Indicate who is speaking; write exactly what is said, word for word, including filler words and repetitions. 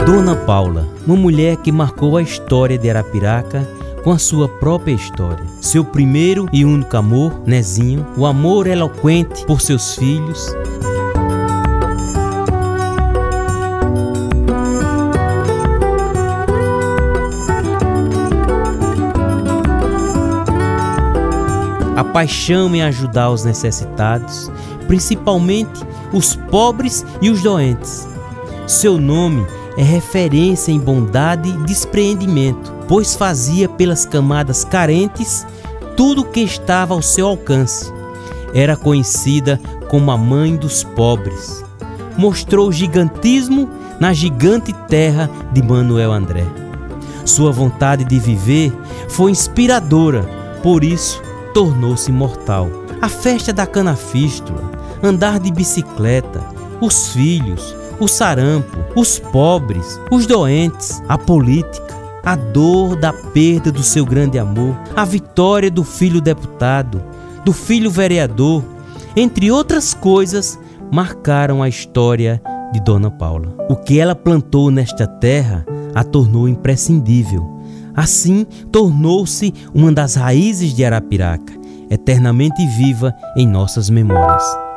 Speaker 1: Dona Paula, uma mulher que marcou a história de Arapiraca com a sua própria história. Seu primeiro e único amor, Nezinho, o amor eloquente por seus filhos. A paixão em ajudar os necessitados, principalmente os pobres e os doentes. Seu nome é referência em bondade e despreendimento, pois fazia pelas camadas carentes tudo o que estava ao seu alcance. Era conhecida como a mãe dos pobres. Mostrou gigantismo na gigante terra de Manuel André. Sua vontade de viver foi inspiradora, por isso tornou-se imortal. A festa da canafístula, andar de bicicleta, os filhos, o sarampo, os pobres, os doentes, a política, a dor da perda do seu grande amor, a vitória do filho deputado, do filho vereador, entre outras coisas, marcaram a história de Dona Paula. O que ela plantou nesta terra a tornou imprescindível. Assim, tornou-se uma das raízes de Arapiraca, eternamente viva em nossas memórias.